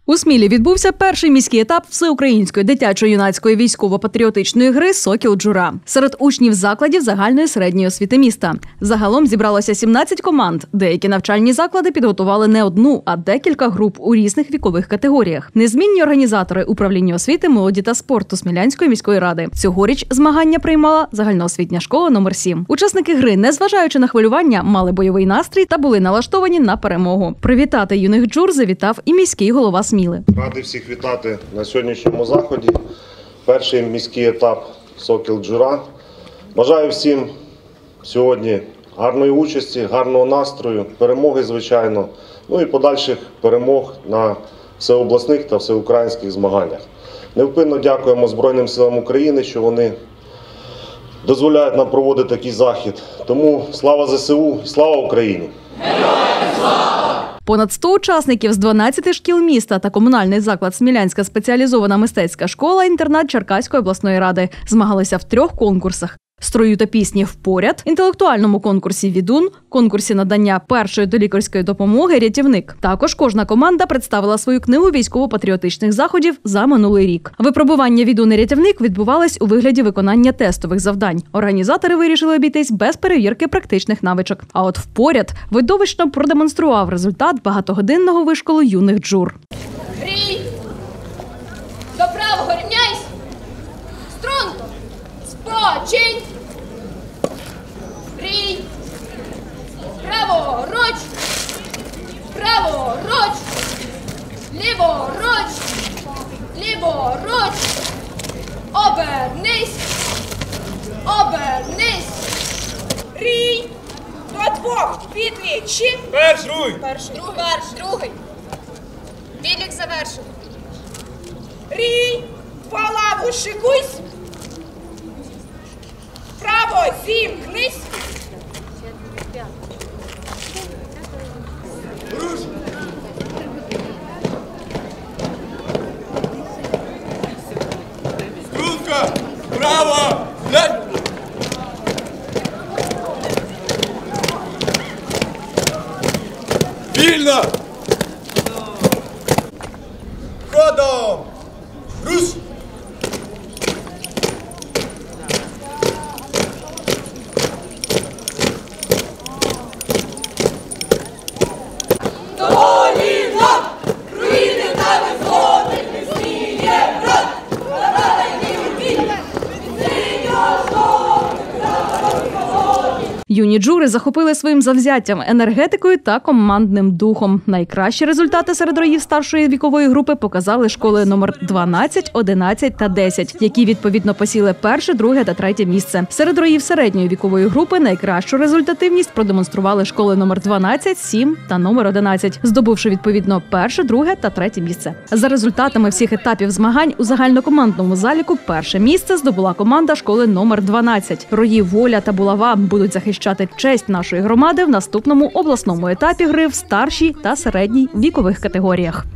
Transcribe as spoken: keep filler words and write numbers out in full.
У Смілі відбувся перший міський етап всеукраїнської дитячо-юнацької військово-патріотичної гри «Сокіл Джура» серед учнів закладів загальної середньої освіти міста. Загалом зібралося сімнадцять команд. Деякі навчальні заклади підготували не одну, а декілька груп у різних вікових категоріях. Незмінні організатори управління освіти, молоді та спорту Смілянської міської ради. Цьогоріч змагання приймала загальноосвітня школа номер сім. Учасники гри, незважаючи на хвилювання, мали бойовий настрій та були налаштовані на перемогу. Привітати юних джур завітав і міський голова Сміли. Радий всіх вітати на сьогоднішньому заході. Перший міський етап «Сокіл Джура». Бажаю всім сьогодні гарної участі, гарного настрою, перемоги, звичайно, ну і подальших перемог на всеобласних та всеукраїнських змаганнях. Невпинно дякуємо Збройним силам України, що вони дозволяють нам проводити такий захід. Тому слава зе се у і слава Україні! Героям слава! Понад сто учасників з дванадцяти шкіл міста та комунальний заклад Смілянська спеціалізована мистецька школа-інтернат Черкаської обласної ради змагалися в трьох конкурсах: строю та пісні «Впоряд», інтелектуальному конкурсі «Відун», конкурсі надання першої долікарської допомоги «Рятівник». Також кожна команда представила свою книгу військово-патріотичних заходів за минулий рік. Випробування «Відун» і «Рятівник» відбувались у вигляді виконання тестових завдань. Організатори вирішили обійтись без перевірки практичних навичок. А от «Впоряд» видовищно продемонстрував результат багатогодинного вишколу юних джур. Грій! До правого рівняйсь! Струнко! Спочинь! Грій! Праворуч! Праворуч! Ліворуч! Ліворуч! Обернись! Обернись! Грій! До двох підвічі! Перш руй! Перший, другий, перший, другий! Відлік завершив! Грій! По лаву шикуйсь! Право зімкнись! Руш! Струнка! Право! Глянь! Вільно! Ходом! Руш! Юні джури захопили своїм завзяттям, енергетикою та командним духом. Найкращі результати серед роїв старшої вікової групи показали школи номер дванадцять, одинадцять та десять, які відповідно посіли перше, друге та третє місце. Серед роїв середньої вікової групи найкращу результативність продемонстрували школи номер дванадцять, сім та номер одинадцять, здобувши відповідно перше, друге та третє місце. За результатами всіх етапів змагань у загальнокомандному заліку перше місце здобула команда школи номер дванадцять. Рої «Воля» та «Булава» будуть захищати честь нашої громади в наступному обласному етапі гри в старшій та середній вікових категоріях.